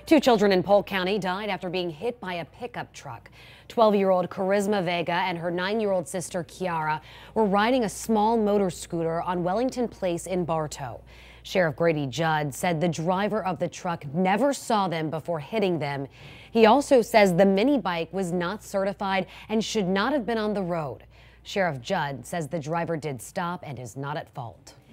Two children in Polk County died after being hit by a pickup truck. 12-year-old Charisma Vega and her 9-year-old sister Kiara were riding a small motor scooter on Wellington Place in Bartow. Sheriff Grady Judd said the driver of the truck never saw them before hitting them. He also says the mini bike was not certified and should not have been on the road. Sheriff Judd says the driver did stop and is not at fault.